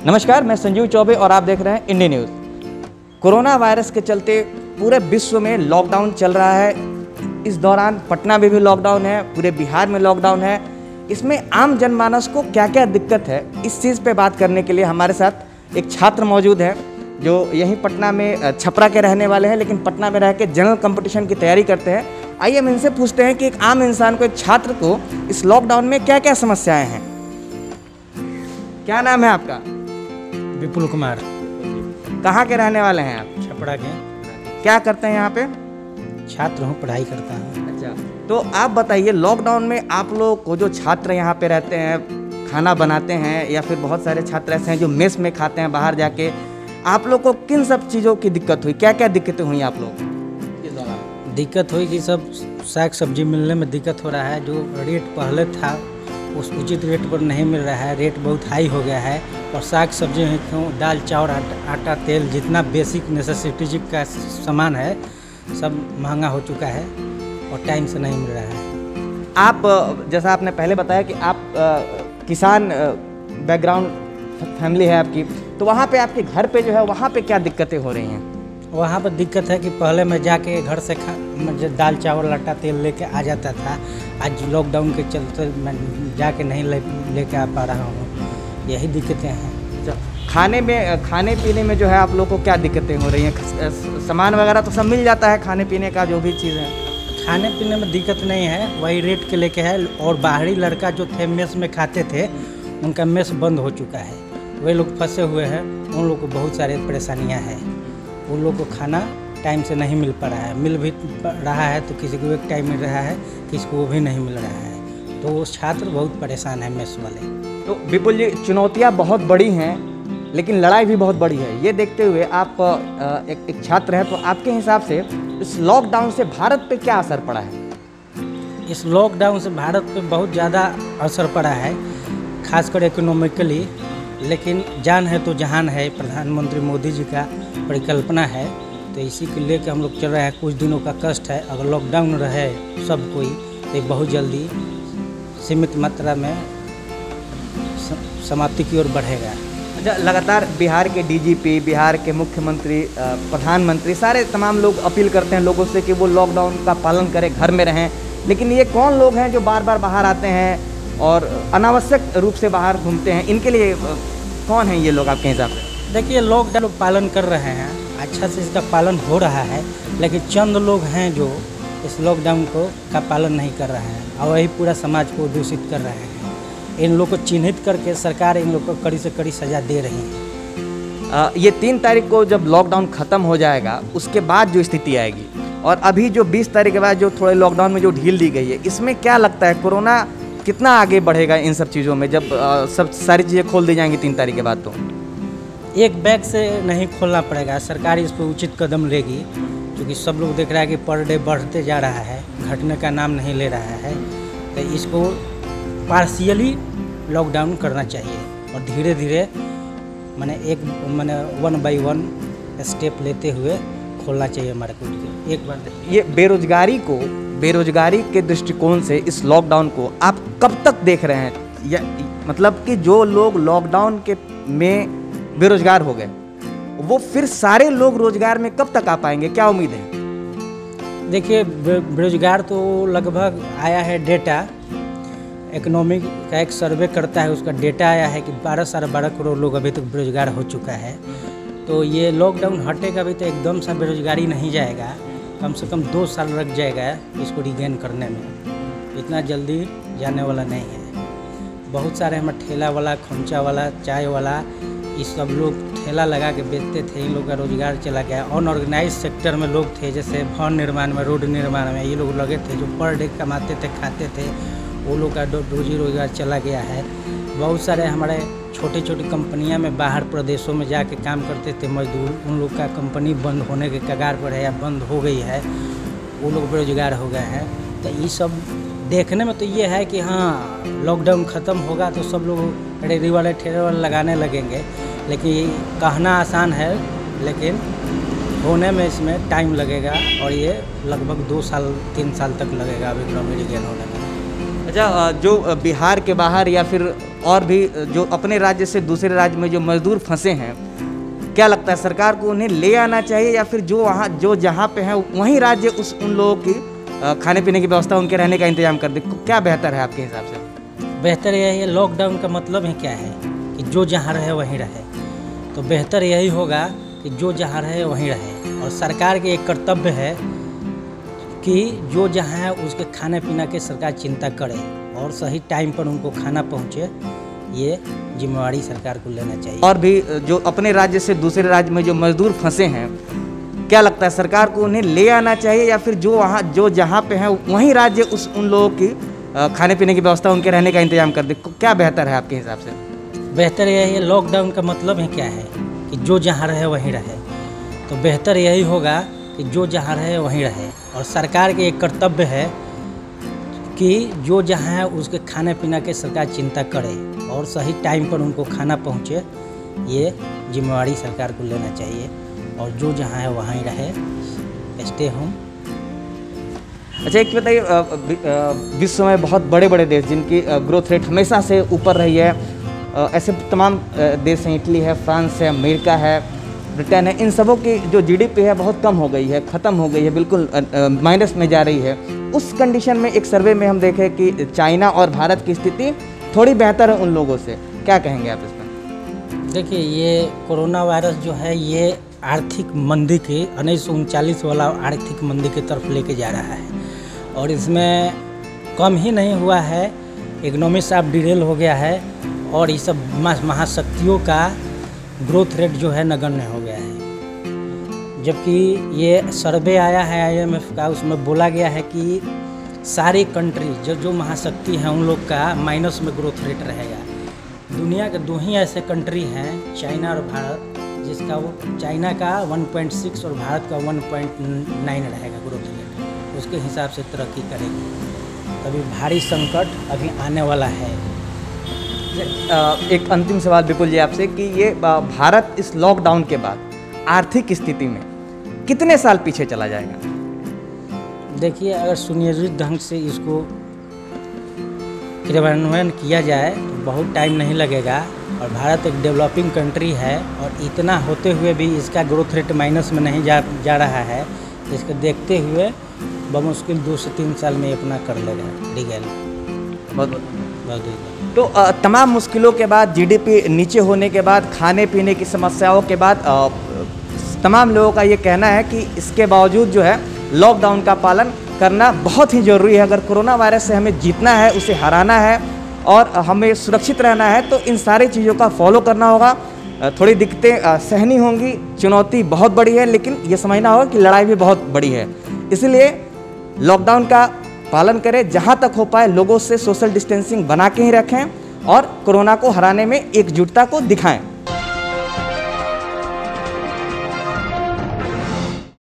नमस्कार, मैं संजीव चौबे और आप देख रहे हैं इंडिया न्यूज़। कोरोना वायरस के चलते पूरे विश्व में लॉकडाउन चल रहा है। इस दौरान पटना में भी लॉकडाउन है, पूरे बिहार में लॉकडाउन है। इसमें आम जनमानस को क्या क्या दिक्कत है, इस चीज़ पे बात करने के लिए हमारे साथ एक छात्र मौजूद है जो यहीं पटना में छपरा के रहने वाले हैं, लेकिन पटना में रह के जनरल कंपटीशन की तैयारी करते हैं। आइए हम इनसे पूछते हैं कि एक आम इंसान को, एक छात्र को इस लॉकडाउन में क्या क्या समस्याएं हैं। क्या नाम है आपका? विपुल कुमार। कहाँ के रहने वाले हैं आप? छपरा के। क्या करते हैं यहाँ पे? छात्र हूँ, पढ़ाई करता हूँ। अच्छा, तो आप बताइए, लॉकडाउन में आप लोग को जो छात्र यहाँ पे रहते हैं, खाना बनाते हैं, या फिर बहुत सारे छात्र ऐसे हैं जो मेस में खाते हैं बाहर जाके, आप लोग को किन सब चीज़ों की दिक्कत हुई? क्या क्या दिक्कतें हुई आप लोग? दिक्कत हुई कि सब साग सब्जी मिलने में दिक्कत हो रहा है। जो रेट पहले था उस उचित रेट पर नहीं मिल रहा है, रेट बहुत हाई हो गया है। और साग सब्जी है, क्यों दाल चावल आटा तेल, जितना बेसिक नेसेसिटी का सामान है सब महंगा हो चुका है और टाइम से नहीं मिल रहा है। आप, जैसा आपने पहले बताया कि आप किसान बैकग्राउंड फैमिली है आपकी, तो वहाँ पे आपके घर पे जो है वहाँ पे क्या दिक्कतें हो रही हैं? वहाँ पर दिक्कत है कि पहले मैं जाके घर से दाल चावल आटा तेल लेके आ जाता था। आज लॉकडाउन के चलते मैं जाके नहीं लेके आ पा रहा हूँ। यही दिक्कतें हैं। खाने पीने में जो है आप लोग को क्या दिक्कतें हो रही हैं? सामान वगैरह तो सब मिल जाता है, खाने पीने का जो भी चीज़ है? खाने पीने में दिक्कत नहीं है, वही रेट के लेके है। और बाहरी लड़का जो थे मेस में खाते थे, उनका मेस बंद हो चुका है। वे लोग फंसे हुए हैं, उन लोग को बहुत सारे परेशानियां हैं। उन लोग को खाना टाइम से नहीं मिल पा रहा है। मिल भी रहा है तो किसी को एक टाइम मिल रहा है, किसी को वो भी नहीं मिल रहा है। तो वो छात्र बहुत परेशान है मेस वाले। तो विपुल जी, चुनौतियाँ बहुत बड़ी हैं, लेकिन लड़ाई भी बहुत बड़ी है। ये देखते हुए आप एक छात्र हैं, तो आपके हिसाब से इस लॉकडाउन से भारत पे क्या असर पड़ा है? इस लॉकडाउन से भारत पे बहुत ज़्यादा असर पड़ा है, खासकर इकोनॉमिकली। लेकिन जान है तो जहान है, प्रधानमंत्री मोदी जी का परिकल्पना है, तो इसी को लेकर हम लोग चल रहे हैं। कुछ दिनों का कष्ट है, अगर लॉकडाउन रहे सब कोई तो बहुत जल्दी सीमित मात्रा में समाप्ति की ओर बढ़ेगा। अच्छा, लगातार बिहार के डीजीपी, बिहार के मुख्यमंत्री, प्रधानमंत्री, सारे तमाम लोग अपील करते हैं लोगों से कि वो लॉकडाउन का पालन करें, घर में रहें। लेकिन ये कौन लोग हैं जो बार बार बाहर आते हैं और अनावश्यक रूप से बाहर घूमते हैं? इनके लिए कौन है ये लोग आपके हिसाब से? देखिए, लॉकडाउन पालन कर रहे हैं, अच्छा से इसका पालन हो रहा है, लेकिन चंद लोग हैं जो इस लॉकडाउन का पालन नहीं कर रहे हैं और वही पूरा समाज को दूषित कर रहे हैं। इन लोग को चिन्हित करके सरकार इन लोग को कड़ी से कड़ी सजा दे रही है। ये 3 तारीख को जब लॉकडाउन ख़त्म हो जाएगा, उसके बाद जो स्थिति आएगी, और अभी जो 20 तारीख के बाद जो थोड़े लॉकडाउन में जो ढील दी गई है, इसमें क्या लगता है कोरोना कितना आगे बढ़ेगा इन सब चीज़ों में, जब सब सारी चीज़ें खोल दी जाएंगी 3 तारीख के बाद? तो एक बैग से नहीं खोलना पड़ेगा, सरकार इस पर उचित कदम लेगी, क्योंकि सब लोग देख रहा है कि पर डे बढ़ते जा रहा है, घटने का नाम नहीं ले रहा है। तो इसको पार्शियली लॉकडाउन करना चाहिए और धीरे धीरे मैंने 1 बाई 1 स्टेप लेते हुए खोलना चाहिए हमारे को। एक बार ये बेरोजगारी के दृष्टिकोण से इस लॉकडाउन को आप कब तक देख रहे हैं? या मतलब कि जो लोग लॉकडाउन के में बेरोजगार हो गए, वो फिर सारे लोग रोजगार में कब तक आ पाएंगे? क्या उम्मीद है? देखिए, बेरोजगार तो लगभग आया है डेटा, इकोनॉमिक का एक सर्वे करता है, उसका डेटा आया है कि 12 करोड़ लोग अभी तक बेरोजगार हो चुका है। तो ये लॉकडाउन हटेगा भी तो एकदम सा बेरोजगारी नहीं जाएगा, कम से कम 2 साल लग जाएगा इसको रिगेन करने में। इतना जल्दी जाने वाला नहीं है। बहुत सारे हमारे ठेला वाला, खोमचा वाला, चाय वाला, ये सब लोग ठेला लगा के बेचते थे, इन लोग का रोजगार चला गया। अनऑर्गेनाइज सेक्टर में लोग थे, जैसे भवन निर्माण में, रोड निर्माण में, ये लोग लगे थे जो पर डे कमाते थे, खाते थे, वो लोग का रोजी रोजगार चला गया है। बहुत सारे हमारे छोटी छोटी कंपनियां में बाहर प्रदेशों में जाके काम करते थे मजदूर, उन लोग का कंपनी बंद होने के कगार पर है या बंद हो गई है, वो लोग बेरोजगार हो गए हैं। तो ये सब देखने में तो ये है कि हाँ, लॉकडाउन ख़त्म होगा तो सब लोग रेडी वाले ठेले वाले लगाने लगेंगे, लेकिन ये कहना आसान है, लेकिन होने में इसमें टाइम लगेगा और ये लगभग 2 साल 3 साल तक लगेगा अब इकोनॉमी रिगेन होने में। अच्छा, जो बिहार के बाहर या फिर और भी जो अपने राज्य से दूसरे राज्य में जो मजदूर फंसे हैं, क्या लगता है सरकार को उन्हें ले आना चाहिए या फिर जो जहाँ पे हैं वहीं राज्य उन लोगों की खाने पीने की व्यवस्था, उनके रहने का इंतजाम कर दे? क्या बेहतर है आपके हिसाब से? बेहतर यही है, लॉकडाउन का मतलब ही क्या है कि जो जहाँ रहे वहीं रहे। तो बेहतर यही होगा कि जो जहाँ रहे वहीं रहे, और सरकार के एक कर्तव्य है कि जो जहाँ है उसके खाने पीने की सरकार चिंता करे और सही टाइम पर उनको खाना पहुँचे। ये जिम्मेवारी सरकार को लेना चाहिए। और भी जो अपने राज्य से दूसरे राज्य में जो मजदूर फंसे हैं, क्या लगता है सरकार को उन्हें ले आना चाहिए या फिर जो जहाँ पे हैं वहीं राज्य उन लोगों की खाने पीने की व्यवस्था, उनके रहने का इंतजाम कर दे? क्या बेहतर है आपके हिसाब से? बेहतर यही है, लॉकडाउन का मतलब ही क्या है कि जो जहाँ रहे वहीं रहे। तो बेहतर यही होगा कि जो जहाँ रहे वहीं रहे, और सरकार के एक कर्तव्य है कि जो जहाँ है उसके खाने पीने की सरकार चिंता करे और सही टाइम पर उनको खाना पहुँचे। ये जिम्मेवारी सरकार को लेना चाहिए, और जो जहाँ है वहाँ ही रहे, स्टे होम। अच्छा, एक बताइए, विश्व में बहुत बड़े बड़े देश जिनकी ग्रोथ रेट हमेशा से ऊपर रही है, ऐसे तमाम देश हैं, इटली है, फ्रांस है, अमेरिका है, ब्रिटेन है, इन सबों की जो जीडीपी है बहुत कम हो गई है, ख़त्म हो गई है, बिल्कुल माइनस में जा रही है। उस कंडीशन में एक सर्वे में हम देखें कि चाइना और भारत की स्थिति थोड़ी बेहतर है उन लोगों से। क्या कहेंगे आप इसमें? देखिए, ये कोरोना वायरस जो है ये आर्थिक मंदी के 1939 वाला आर्थिक मंदी की तरफ लेके जा रहा है, और इसमें कम ही नहीं हुआ है, इकोनॉमी साफ डिरेल हो गया है, और ये सब महाशक्तियों का ग्रोथ रेट जो है नगण्य हो गया है। जबकि ये सर्वे आया है IMF का, उसमें बोला गया है कि सारी कंट्री जो महाशक्ति हैं उन लोग का माइनस में ग्रोथ रेट रहेगा। दुनिया के दो ही ऐसे कंट्री हैं, चाइना और भारत, जिसका वो चाइना का 1.6 और भारत का 1.9 रहेगा ग्रोथ रेट। उसके हिसाब से तरक्की करेगी। तभी भारी संकट अभी आने वाला है। एक अंतिम सवाल विपुल जी आपसे कि ये भारत इस लॉकडाउन के बाद आर्थिक स्थिति में कितने साल पीछे चला जाएगा? देखिए, अगर सुनियोजित ढंग से इसको क्रियान्वयन किया जाए तो बहुत टाइम नहीं लगेगा, और भारत एक डेवलपिंग कंट्री है, और इतना होते हुए भी इसका ग्रोथ रेट माइनस में नहीं जा रहा है। इसको देखते हुए बमुश्किल 2 से 3 साल में अपना कर लेगा रिगेन। बहुत तो तमाम मुश्किलों के बाद, जीडीपी नीचे होने के बाद, खाने पीने की समस्याओं के बाद, तमाम लोगों का ये कहना है कि इसके बावजूद जो है लॉकडाउन का पालन करना बहुत ही ज़रूरी है। अगर कोरोना वायरस से हमें जीतना है, उसे हराना है और हमें सुरक्षित रहना है, तो इन सारी चीज़ों का फॉलो करना होगा। थोड़ी दिक्कतें सहनी होंगी, चुनौती बहुत बड़ी है, लेकिन ये समझना होगा कि लड़ाई भी बहुत बड़ी है। इसलिए लॉकडाउन का पालन करें, जहाँ तक हो पाए लोगों से सोशल डिस्टेंसिंग बना के ही रखें और कोरोना को हराने में एकजुटता को दिखाएं।